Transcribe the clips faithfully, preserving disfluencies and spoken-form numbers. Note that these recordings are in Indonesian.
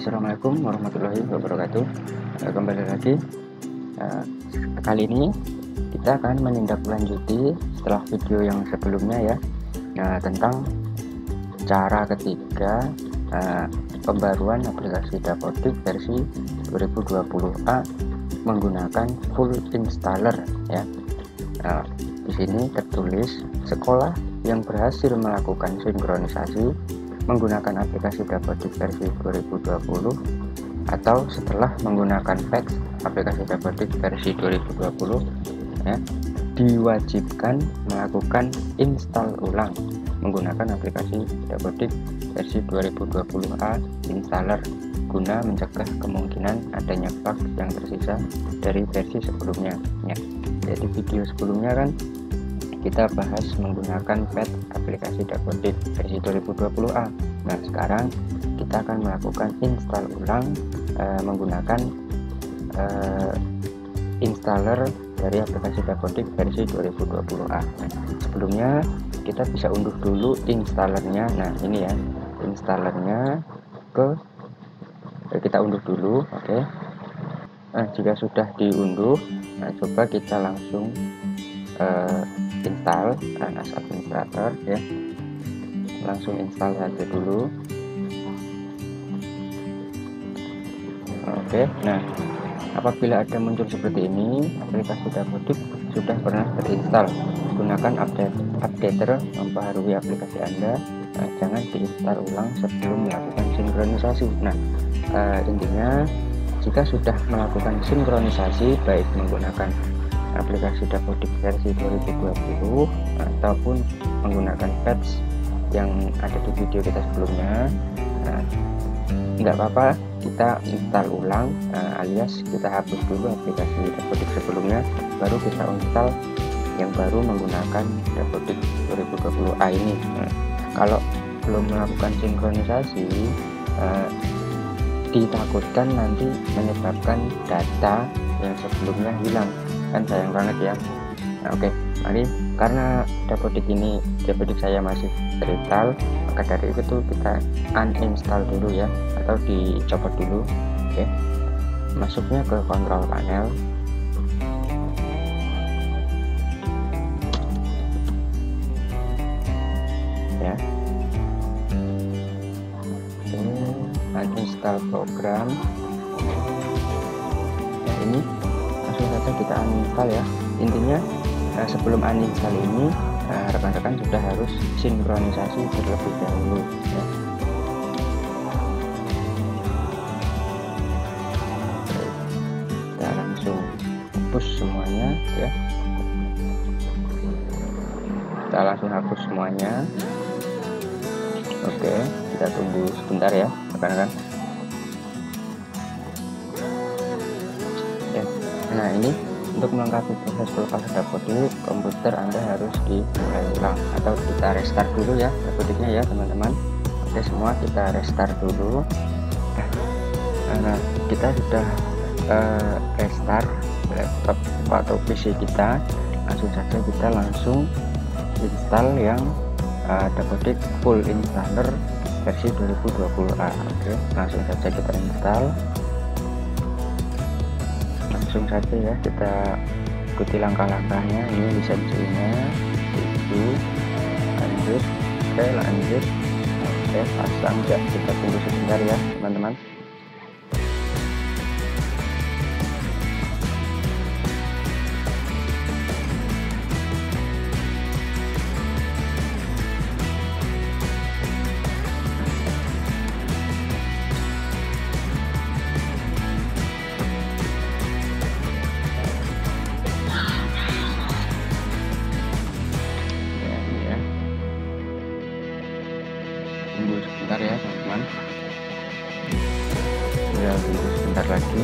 Assalamualaikum warahmatullahi wabarakatuh. Eh, Kembali lagi. eh, Kali ini kita akan menindaklanjuti setelah video yang sebelumnya ya. Nah, tentang cara ketiga eh, pembaruan aplikasi Dapodik versi dua ribu dua puluh A menggunakan full installer ya. Nah, di sini tertulis sekolah yang berhasil melakukan sinkronisasi menggunakan aplikasi Dapodik versi dua ribu dua puluh atau setelah menggunakan patch aplikasi Dapodik versi dua ribu dua puluh ya, diwajibkan melakukan install ulang menggunakan aplikasi Dapodik versi dua ribu dua puluh A installer guna mencegah kemungkinan adanya bug yang tersisa dari versi sebelumnya ya. Jadi video sebelumnya kan kita bahas menggunakan patch aplikasi Dapodik versi dua ribu dua puluh A. Nah, sekarang kita akan melakukan install ulang e, menggunakan e, installer dari aplikasi Dapodik versi dua ribu dua puluh A. Nah, sebelumnya kita bisa unduh dulu installernya. Nah, ini ya installernya ke eh, kita unduh dulu, oke. Okay. Nah, jika sudah diunduh, nah coba kita langsung uh, install as administrator ya, langsung install saja dulu. Oke, nah apabila ada muncul seperti ini, aplikasi Dapodik sudah pernah terinstall. Gunakan update updater memperbarui aplikasi Anda. Nah, jangan diinstal ulang sebelum melakukan sinkronisasi. Nah, uh, intinya jika sudah melakukan sinkronisasi baik menggunakan aplikasi Dapodik versi dua ribu dua puluh ataupun menggunakan patch yang ada di video kita sebelumnya, nah, nggak apa-apa kita install ulang, nah, alias kita hapus dulu aplikasi Dapodik sebelumnya baru kita install yang baru menggunakan Dapodik dua ribu dua puluh A ini. Nah, kalau belum melakukan sinkronisasi, eh, ditakutkan nanti menyebabkan data yang sebelumnya hilang, kan sayang banget ya. Nah, oke, mari, karena Dapodik ini Dapodik saya masih terinstall, maka dari itu kita uninstall dulu ya, atau dicopot dulu. Oke, masuknya ke control panel ya. Uninstall program. Nah, ini langsung saja kita uninstall ya. Intinya eh, sebelum uninstall ini rekan-rekan eh, sudah harus sinkronisasi terlebih dahulu ya. Kita langsung hapus semuanya ya. Kita langsung hapus semuanya. Oke, kita tunggu sebentar ya rekan-rekan. Nah, ini untuk melengkapi proses peletakan Dapodik, komputer Anda harus dimulai ulang atau kita restart dulu ya Dapodiknya ya teman-teman. Oke, semua kita restart dulu. Nah, kita sudah uh, restart laptop atau P C kita, langsung saja kita langsung install yang uh, Dapodik full installer versi dua ribu dua puluh A. Oke, langsung saja kita install. Langsung saja ya kita ikuti langkah-langkahnya. Ini lisensinya tujuh, lanjut, oke lanjut, oke pasang ya. Kita tunggu sebentar ya teman-teman. Tunggu sebentar ya teman-teman, ya tunggu sebentar lagi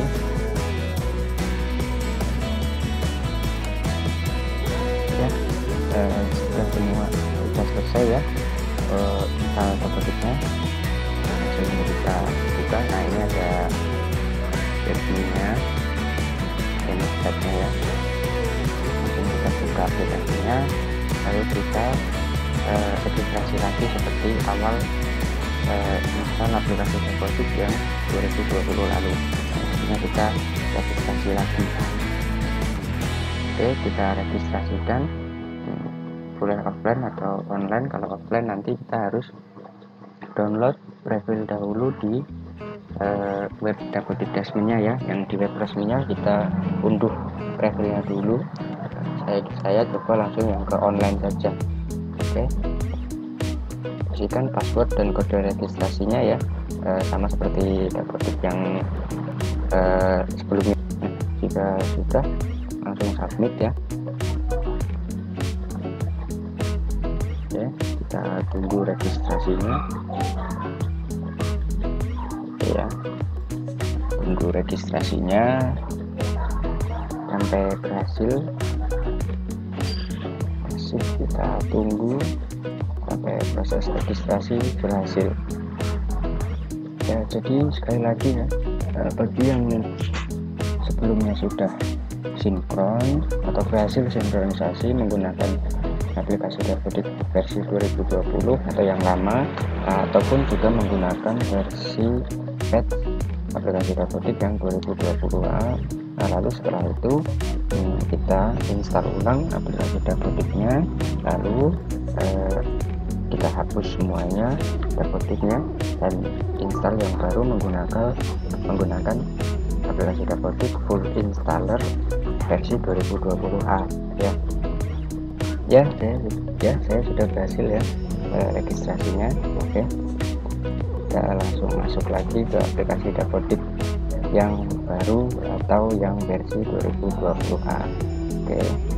ya. Eh, sudah semua sudah selesai ya eh, install Dapodiknya. Langsung kita buka. Nah, ini ada webnya, ini tabnya ya. Langsung kita buka aplikasinya, lalu kita eh, registrasi lagi seperti awal eh, install aplikasi Dapodik yang dua ribu dua puluh lalu. Nah, kita registrasi lagi. Oke, kita registrasikan boleh offline atau online. Kalau offline nanti kita harus download profil dahulu di uh, web Dapodik Dasminnya ya, yang di web resminya kita unduh profilnya dulu. Saya, saya coba langsung yang ke online saja. Oke, pastikan password dan kode registrasinya ya, uh, sama seperti Dapodik yang uh, sebelumnya. Jika sudah, langsung submit ya. Oke, kita tunggu registrasinya. Oke ya, tunggu registrasinya sampai berhasil. Masih kita tunggu sampai proses registrasi berhasil ya. Jadi sekali lagi ya, bagi yang sebelumnya sudah sinkron atau berhasil sinkronisasi menggunakan aplikasi Dapodik versi dua ribu dua puluh atau yang lama, ataupun juga menggunakan versi patch aplikasi Dapodik yang dua ribu dua puluh A. Nah, lalu setelah itu kita install ulang aplikasi Dapodiknya, lalu eh, kita hapus semuanya Dapodiknya dan install yang baru menggunakan menggunakan aplikasi Dapodik full installer versi dua ribu dua puluh A ya. Ya, saya, ya, saya sudah berhasil ya eh, registrasinya. Oke, kita langsung masuk lagi ke aplikasi Dapodik yang baru atau yang versi dua ribu dua puluh A. Oke,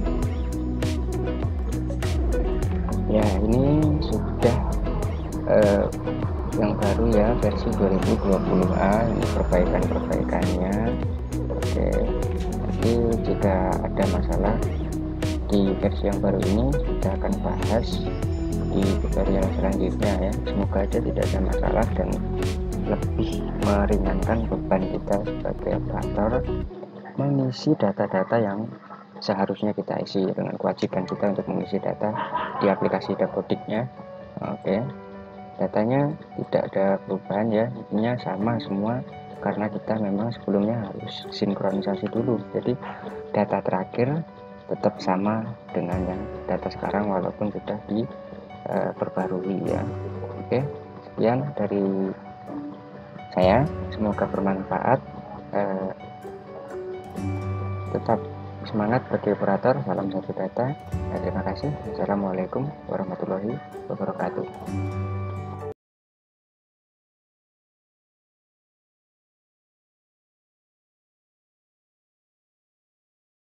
ya ini sudah eh, yang baru ya, versi dua ribu dua puluh A. Ini perbaikan-perbaikannya. Oke, nanti jika ada masalah di versi yang baru ini kita akan bahas di tutorial selanjutnya ya. Semoga aja tidak ada masalah dan lebih meringankan beban kita sebagai operator mengisi data-data yang seharusnya kita isi, dengan kewajiban kita untuk mengisi data di aplikasi Dapodiknya. Oke, datanya tidak ada perubahan ya, intinya sama semua karena kita memang sebelumnya harus sinkronisasi dulu. Jadi data terakhir tetap sama dengan yang data sekarang walaupun sudah diperbarui uh, ya. Oke, sekian dari saya, semoga bermanfaat. Uh, tetap semangat bagi operator, salam satu data. Terima kasih. Assalamualaikum warahmatullahi wabarakatuh.